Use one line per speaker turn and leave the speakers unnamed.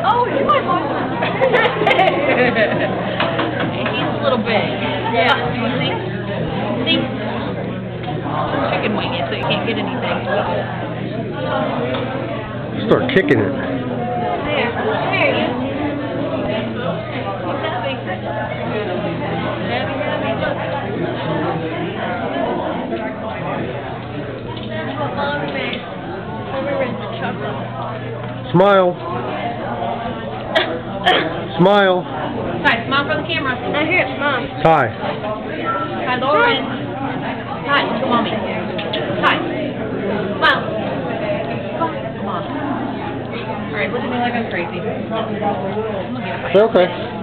Oh, you might want one. He's a little big. Yeah. You want to see? See? Chicken wing it so you can't get anything.
Start kicking it.
There. There you go.
Smile. Smile.
Hi, smile for the camera.
I hear it, Mom.
Hi.
Hi, Lauren. Hi, look at Mommy. Hi. Smile. Come on. Alright, look at me like I'm crazy. I'm gonna get a bite.
Okay.